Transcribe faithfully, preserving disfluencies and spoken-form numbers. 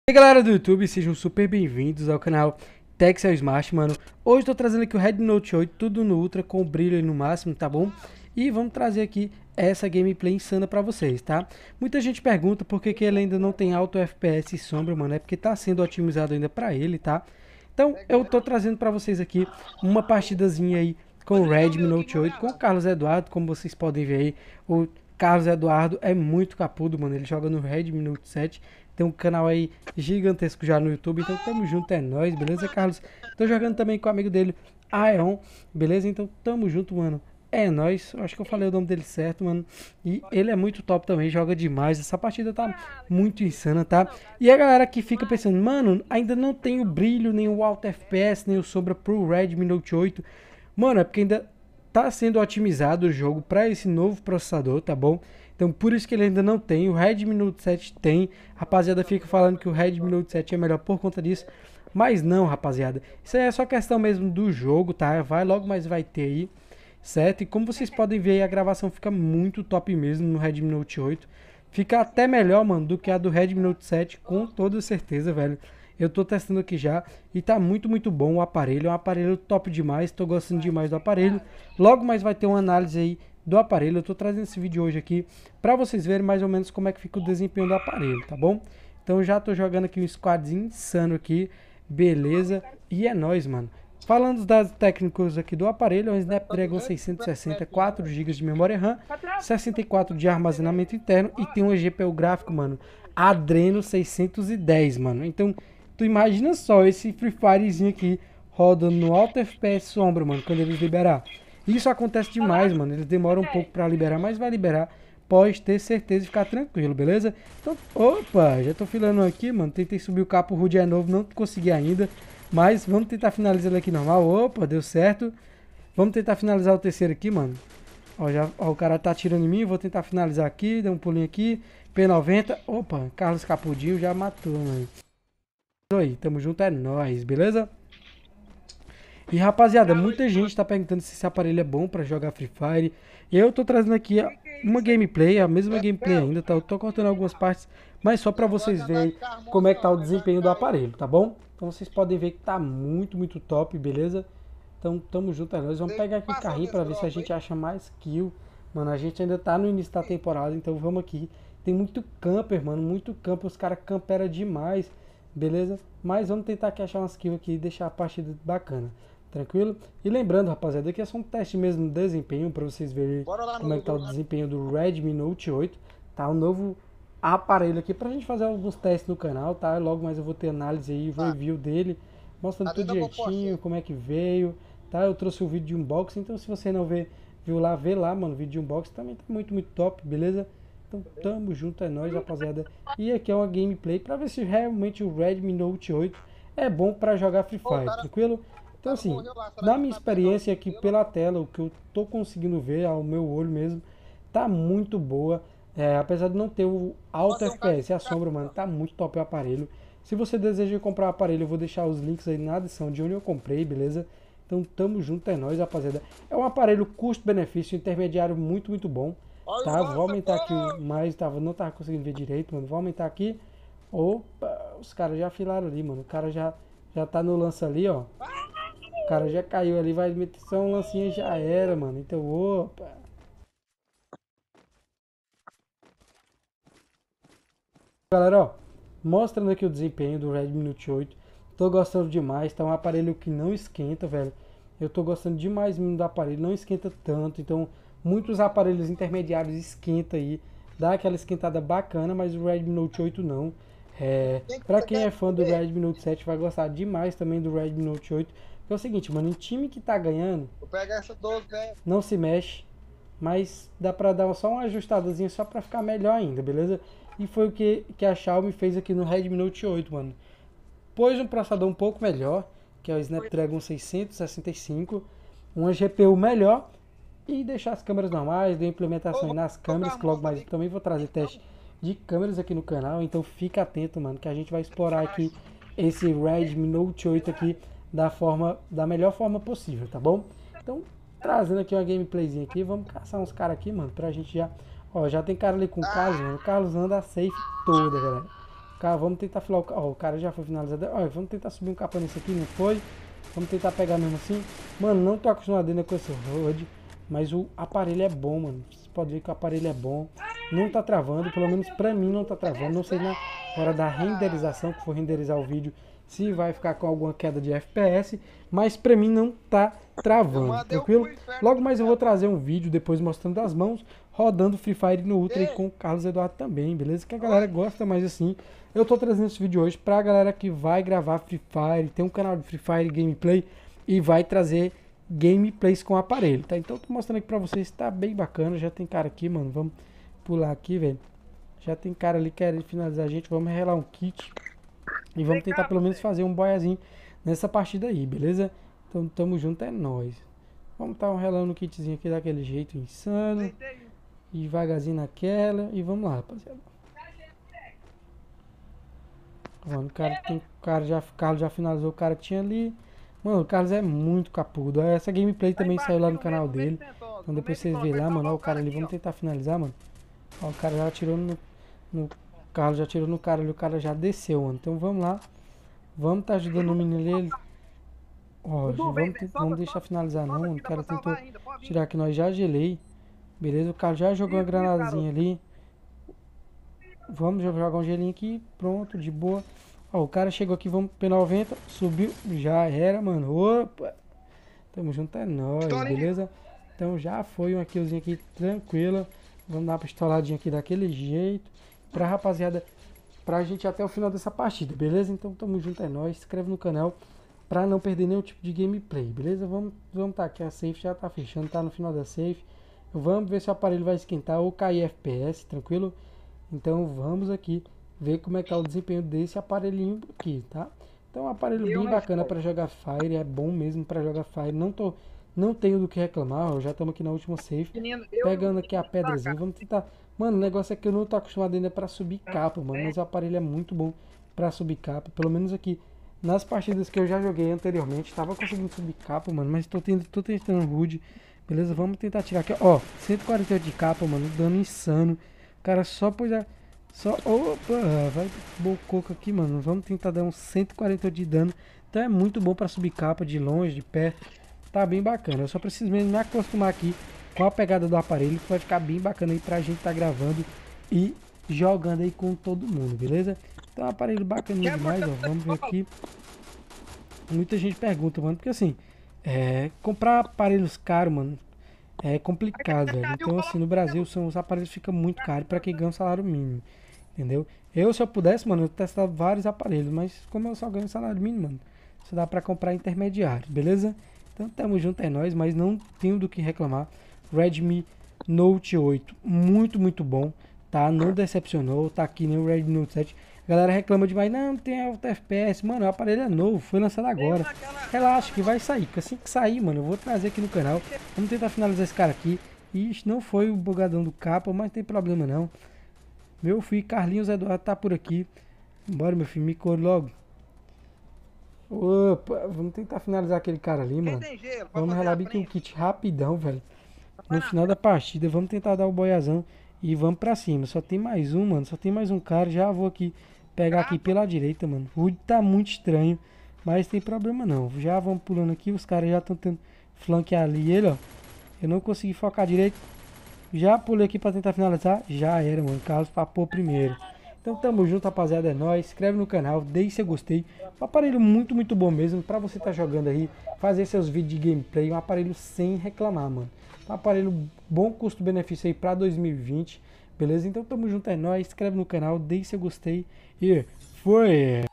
E aí galera do YouTube, sejam super bem-vindos ao canal Texel Smart, mano. Hoje eu tô trazendo aqui o Redmi Note oito, tudo no Ultra, com brilho aí no máximo, tá bom? E vamos trazer aqui essa gameplay insana pra vocês, tá? Muita gente pergunta por que, que ele ainda não tem alto F P S e sombra, mano. É porque tá sendo otimizado ainda pra ele, tá? Então eu tô trazendo pra vocês aqui uma partidazinha aí com o Redmi Note oito, com o Carlos Eduardo, como vocês podem ver aí. O Carlos Eduardo é muito capudo, mano. Ele joga no Redmi Note sete. Tem um canal aí gigantesco já no YouTube, então tamo junto, é nóis, beleza, Carlos? Tô jogando também com o amigo dele, Aeon, beleza? Então tamo junto, mano. É nóis, acho que eu falei o nome dele certo, mano. E ele é muito top também, joga demais. Essa partida tá muito insana, tá? E a galera que fica pensando, mano, ainda não tem o brilho, nem o alto F P S, nem o sombra pro Redmi Note oito. Mano, é porque ainda tá sendo otimizado o jogo para esse novo processador, tá bom? Então por isso que ele ainda não tem, o Redmi Note sete tem. Rapaziada fica falando que o Redmi Note sete é melhor por conta disso, mas não, rapaziada. Isso aí é só questão mesmo do jogo, tá? Vai logo, mas vai ter aí, certo? E como vocês podem ver, a gravação fica muito top mesmo no Redmi Note oito. Fica até melhor, mano, do que a do Redmi Note sete, com toda certeza, velho. Eu tô testando aqui já e tá muito, muito bom o aparelho. É um aparelho top demais, tô gostando demais do aparelho. Logo mais vai ter uma análise aí do aparelho. Eu tô trazendo esse vídeo hoje aqui pra vocês verem mais ou menos como é que fica o desempenho do aparelho, tá bom? Então já tô jogando aqui um squadzinho insano aqui, beleza? E é nóis, mano. Falando dos dados técnicos aqui do aparelho, é um Snapdragon seiscentos e sessenta, quatro gigas de memória RAM, sessenta e quatro de armazenamento interno e tem um G P U gráfico, mano, Adreno seiscentos e dez, mano. Então, tu imagina só esse Free Firezinho aqui rodando no alto F P S sombra, mano, quando eles liberar. Isso acontece demais, mano. Eles demoram um pouco pra liberar, mas vai liberar. Pode ter certeza e ficar tranquilo, beleza? Então, opa, já tô filando aqui, mano. Tentei subir o capo rude é novo, não consegui ainda. Mas vamos tentar finalizar ele aqui normal. Opa, deu certo. Vamos tentar finalizar o terceiro aqui, mano. Ó, já, ó, o cara tá atirando em mim. Vou tentar finalizar aqui. Dá um pulinho aqui. P noventa. Opa, Carlos Capudinho já matou, mano. Isso aí, tamo junto, é nóis, beleza? E rapaziada, muita gente tá perguntando se esse aparelho é bom pra jogar Free Fire. Eu tô trazendo aqui uma gameplay, a mesma gameplay ainda, tá? Eu tô cortando algumas partes, mas só pra vocês verem como é que tá o desempenho do aparelho, tá bom? Então vocês podem ver que tá muito, muito top, beleza? Então tamo junto, é nóis. Vamos pegar aqui o carrinho pra ver se a gente acha mais kill. Mano, a gente ainda tá no início da temporada, então vamos aqui. Tem muito camper, mano, muito camper, os caras camperam demais, beleza? Mas vamos tentar aqui achar umas kills aqui e deixar a partida bacana. Tranquilo? E lembrando, rapaziada, aqui é só um teste mesmo de desempenho para vocês verem como é que tá o desempenho do Redmi Note oito, tá? O novo aparelho aqui pra gente fazer alguns testes no canal, tá? Logo mais eu vou ter análise aí, tá, review dele, mostrando tudo direitinho, como é que veio, tá? Eu trouxe o vídeo de unboxing, então se você não vê, viu lá, vê lá, mano, o vídeo de unboxing também tá muito, muito top, beleza? Então tamo junto, é nóis, rapaziada. E aqui é uma gameplay pra ver se realmente o Redmi Note oito é bom pra jogar Free Fire, tranquilo? Então assim, na minha experiência aqui pela tela, o que eu tô conseguindo ver ao meu olho mesmo, tá muito boa. É, apesar de não ter o alto F P S, a sombra, mano, tá muito top o aparelho. Se você deseja comprar o aparelho, eu vou deixar os links aí na descrição de onde eu comprei, beleza? Então tamo junto, é nóis, rapaziada. É um aparelho custo-benefício intermediário muito, muito bom. Tá, vou aumentar aqui mais, tava, não tava conseguindo ver direito, mano. Vou aumentar aqui. Opa, os caras já afilaram ali, mano. O cara já, já tá no lance ali, ó. O cara já caiu ali, vai meter só um lancinho e já era, mano. Então, opa. Galera, ó, mostrando aqui o desempenho do Redmi Note oito. Tô gostando demais, tá um aparelho que não esquenta, velho. Eu tô gostando demais mesmo do aparelho, não esquenta tanto. Então, muitos aparelhos intermediários esquenta aí, dá aquela esquentada bacana, mas o Redmi Note oito não. É, pra quem é fã do Redmi Note sete vai gostar demais também do Redmi Note oito. É o seguinte, mano, um time que tá ganhando, vou pegar essa doze, né? Não se mexe, mas dá pra dar só uma ajustadazinha só pra ficar melhor ainda, beleza? E foi o que, que a Xiaomi fez aqui no Redmi Note oito, mano. Pôs um processador um pouco melhor, que é o Snapdragon seiscentos e sessenta e cinco, uma G P U melhor e deixar as câmeras normais, deu implementação aí nas câmeras, que logo mais eu também vou trazer teste de câmeras aqui no canal, então fica atento, mano, que a gente vai explorar aqui esse Redmi Note oito aqui da forma, da melhor forma possível, tá bom? Então, trazendo aqui uma gameplayzinha aqui, vamos caçar uns caras aqui, mano, pra gente já... Ó, já tem cara ali com o Carlos, mano, o Carlos anda a safe toda, galera. O Cara, vamos tentar filar o... Ó, o cara já foi finalizado. Ó, vamos tentar subir um capa nesse aqui, não foi? Vamos tentar pegar mesmo assim. Mano, não tô acostumado ainda com esse H U D, mas o aparelho é bom, mano. Você pode ver que o aparelho é bom. Não tá travando, pelo menos pra mim não tá travando. Não sei na hora da renderização, que for renderizar o vídeo, se vai ficar com alguma queda de F P S, mas pra mim não tá travando, tranquilo? Logo mais eu vou trazer um vídeo depois mostrando as mãos, rodando Free Fire no Ultra e com o Carlos Eduardo também, beleza? Que a galera gosta mais assim. Eu tô trazendo esse vídeo hoje pra galera que vai gravar Free Fire, tem um canal de Free Fire Gameplay e vai trazer gameplays com o aparelho, tá? Então eu tô mostrando aqui pra vocês, tá bem bacana. Já tem cara aqui, mano, vamos pular aqui, velho. Já tem cara ali querendo finalizar a gente, vamos relar um kit e vamos tentar pelo menos fazer um boiazinho nessa partida aí, beleza? Então tamo junto, é nóis. Vamos estar tá relando um kitzinho aqui daquele jeito insano. E devagarzinho naquela. E vamos lá, rapaziada. Mano, o cara, tem, o cara já, o Carlos já finalizou o cara que tinha ali. Mano, o Carlos é muito capudo. Essa gameplay também saiu lá no canal dele. Então depois vocês verem lá, mano. Ó, o cara ali, vamos tentar finalizar, mano. Ó, o cara já atirou no... no o Carlos já atirou no cara ali, o cara já desceu, mano. Então vamos lá. Vamos tá ajudando o menino ali. Ó, vamos, vamos deixar finalizar não, mano. O cara tentou tirar aqui, nós já gelei. Beleza, o cara já jogou uma granadazinha ali. Vamos jogar um gelinho aqui. Pronto, de boa. Ó, o cara chegou aqui, vamos P noventa. Subiu, já era, mano. Opa! Tamo junto, é nóis, beleza? Então já foi uma killzinha aqui tranquila. Vamos dar uma pistoladinha aqui daquele jeito. Pra rapaziada, pra gente ir até o final dessa partida, beleza? Então tamo junto, é nóis. Se inscreve no canal pra não perder nenhum tipo de gameplay, beleza? Vamos, vamos tá aqui, a safe já tá fechando, tá no final da safe. Vamos ver se o aparelho vai esquentar ou cair F P S, tranquilo? Então vamos aqui ver como é que tá o desempenho desse aparelhinho aqui, tá? Então é um aparelho bem bacana para jogar Fire, é bom mesmo para jogar Fire. Não tô, não tenho do que reclamar, ó, já estamos aqui na última safe. Pegando aqui a pedrazinha, vamos tentar... Mano, o negócio é que eu não tô acostumado ainda para subir capa, mano, mas o aparelho é muito bom para subir capa, pelo menos aqui nas partidas que eu já joguei anteriormente, tava conseguindo subir capa, mano, mas tô, tendo, tô tentando H U D. Beleza, vamos tentar tirar aqui, ó, cento e quarenta e oito de capa, mano, dano insano. O cara só pôs a... Só, opa, vai bococo aqui, mano. Vamos tentar dar uns cento e quarenta e oito de dano. Então é muito bom pra subir capa de longe, de perto. Tá bem bacana, eu só preciso mesmo me acostumar aqui com a pegada do aparelho, que vai ficar bem bacana aí pra gente tá gravando e jogando aí com todo mundo, beleza? Então é um aparelho bacaninho demais, ó, vamos ver aqui. Muita gente pergunta, mano, porque assim... É, comprar aparelhos caros, mano, é complicado, velho. Então, assim, no Brasil, são, os aparelhos ficam muito caros pra quem ganha um salário mínimo, entendeu? Eu, se eu pudesse, mano, eu testava vários aparelhos, mas como eu só ganho salário mínimo, mano, só dá pra comprar intermediário, beleza? Então, tamo junto, é nóis, mas não tenho do que reclamar. Redmi Note oito, muito, muito bom, tá? Não decepcionou, tá aqui nem o Redmi Note sete. A galera reclama demais, não, não tem alta F P S, mano, o aparelho é novo, foi lançado agora. Relaxa que vai sair, porque assim que sair, mano, eu vou trazer aqui no canal. Vamos tentar finalizar esse cara aqui. Ixi, não foi o bugadão do capa, mas não tem problema não. Meu filho, Carlinhos Eduardo tá por aqui. Bora, meu filho, me cor logo. Opa, vamos tentar finalizar aquele cara ali, mano. Vamos relar bem que um kit rapidão, velho. No final da partida, vamos tentar dar o boiazão. E vamos pra cima, só tem mais um, mano, só tem mais um cara, já vou aqui pegar aqui pela direita, mano. O H U D tá muito estranho, mas tem problema não. Já vamos pulando aqui, os caras já estão tentando flanquear ali ele, ó. Eu não consegui focar direito. Já pulei aqui pra tentar finalizar, já era, mano, Carlos papou primeiro. Então tamo junto, rapaziada, é nóis, se inscreve no canal, deixe seu gostei. Um aparelho muito, muito bom mesmo, pra você tá jogando aí, fazer seus vídeos de gameplay, um aparelho sem reclamar, mano. Um aparelho bom custo-benefício aí pra dois mil e vinte, beleza? Então tamo junto, é nóis, se inscreve no canal, deixe seu gostei e foi!